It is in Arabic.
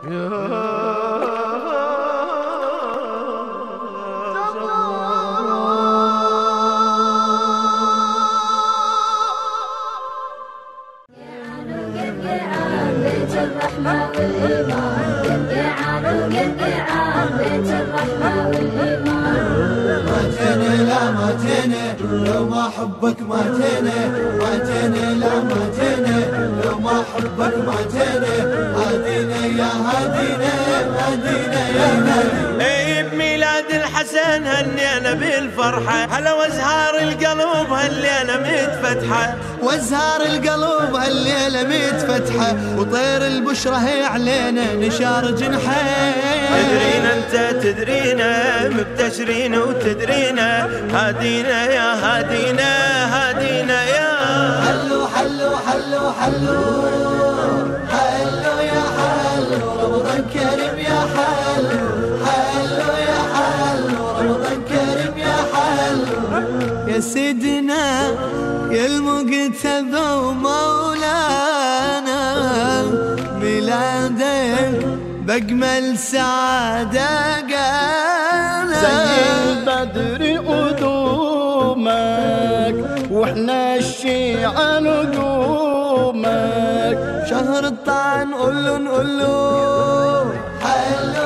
لو ما حبك ما تني، ما تني لا ما تني، لو ما حبك ما تني، هادينا يا هادينا، هادينا يا هادينا. اي بميلاد الحسن هنينا بالفرحة، هلا وازهار القلب هالليلة متفتحة، وازهار القلب هالليلة متفتحة، وطير البشرة هي علينا نشار جنحين. تدرينا انت تدرينا مبتشرين وتدرينا، هادينا يا هادينا، هادينا يا حلو حلو حلو حلو حلو يا حلو، رمضان كريم يا حلو، حلو يا حلو، رمضان كريم يا حلو. يا سيدنا يا المقتدى ومولانا، ميلادك بأجمل سعادة قانا، زي البدر قدومك واحنا الشيعة نجومك، شهر الطعن قولوا نقولوا حلو